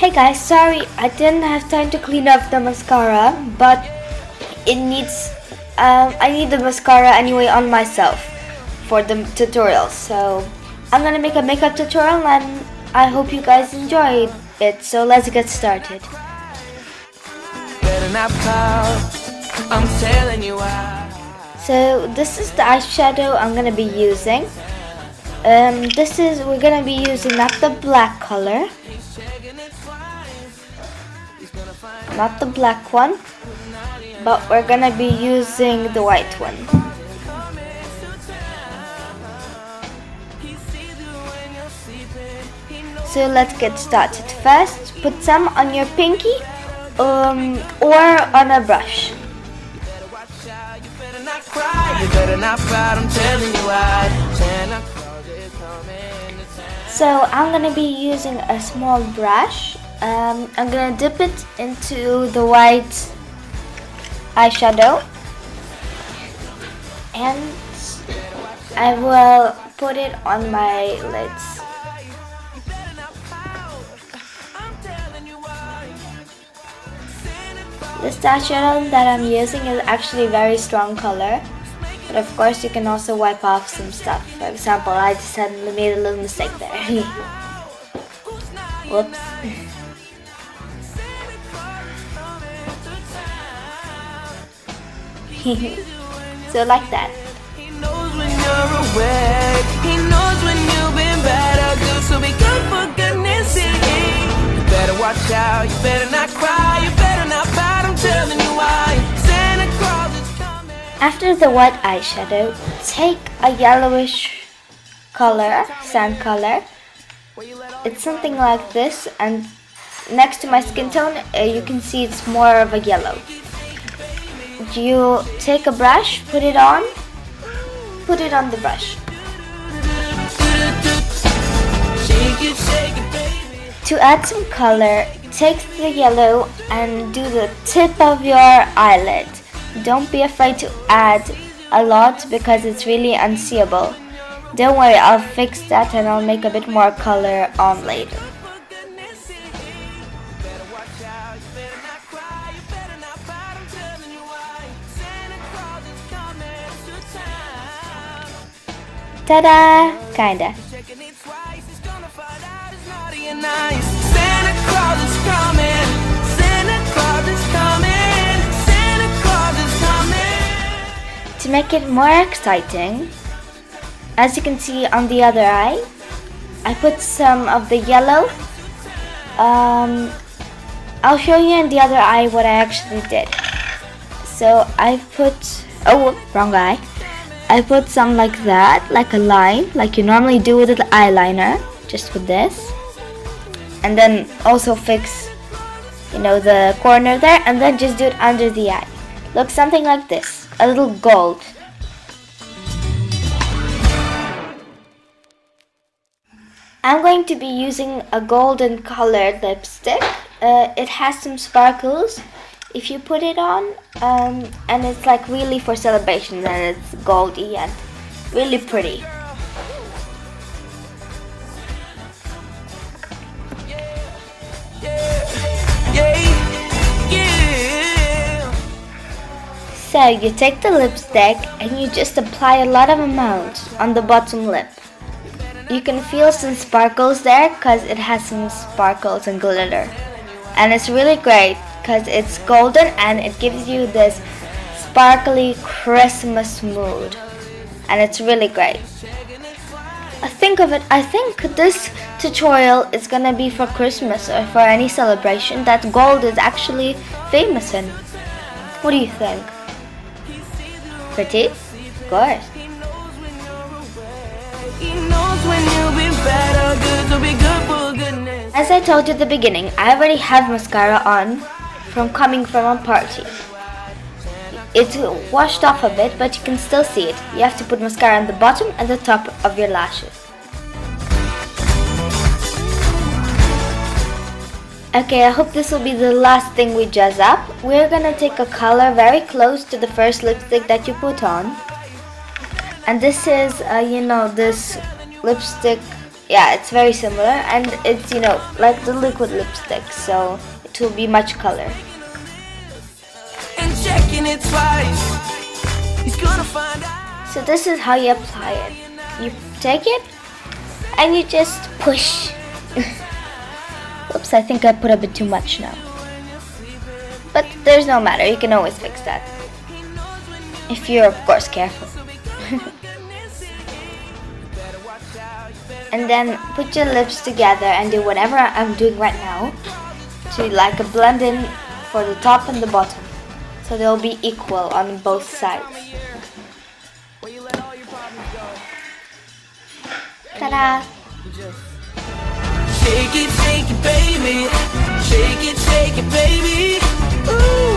Hey guys, sorry I didn't have time to clean up the mascara, but it needs I need the mascara anyway on myself for the tutorial. So I'm gonna make a makeup tutorial and I hope you guys enjoyed it. So let's get started. So this is the eyeshadow I'm gonna be using. We're gonna be using not the black color, not the black one, but we're gonna be using the white one. So let's get started. First, put some on your pinky or on a brush. So I'm gonna be using a small brush. I'm gonna dip it into the white eyeshadow and I will put it on my lids. This eyeshadow that I'm using is actually a very strong color, but of course you can also wipe off some stuff. For example, I just made a little mistake there. Whoops. So like that. He knows when you're awake. He knows when you've been bad or good. So be good for goodness sake. You better watch out. You better not cry. You better not pout. I'm telling you why. Santa Claus is coming. After the white eyeshadow, take a yellowish color, sand color. It's something like this, and next to my skin tone, you can see it's more of a yellow. You take a brush, put it on the brush. To add some color, take the yellow and do the tip of your eyelid. Don't be afraid to add a lot because it's really unseeable. Don't worry, I'll fix that and I'll make a bit more color on later. Ta-da! Kinda. To make it more exciting, as you can see on the other eye, I put some of the yellow. I'll show you in the other eye what I actually did. So I put, wrong eye. I put some like that, like a line, like you normally do with the eyeliner, just with this. And then also fix, the corner there, and then just do it under the eye. Looks something like this, a little gold. I'm going to be using a golden colored lipstick. It has some sparkles. If you put it on, and it's like really for celebration, and it's goldy and really pretty. So you take the lipstick and you just apply a lot of amount on the bottom lip. You can feel some sparkles there because it has some sparkles and glitter, and it's really great because it's golden and it gives you this sparkly Christmas mood, and it's really great. I think this tutorial is gonna be for Christmas or for any celebration that gold is actually famous in. What do you think? Pretty? Of course. As I told you at the beginning, I already have mascara on from coming from a party. It's washed off a bit, but you can still see it. You have to put mascara on the bottom and the top of your lashes. Okay, I hope this will be the last thing we jazz up. We're gonna take a color very close to the first lipstick that you put on. And this is, this lipstick yeah, it's very similar, and it's, you know, like the liquid lipstick, so it will be much color. And checking it twice, he's gonna find out. So this is how you apply it. You take it and you just push. Oops, I think I put a bit too much now. But there's no matter, you can always fix that. If you're, of course, careful. And then put your lips together and do whatever I'm doing right now to like a blend in for the top and the bottom, so they'll be equal on both sides. Ta-da! Shake it, baby. Shake it, baby. Ooh.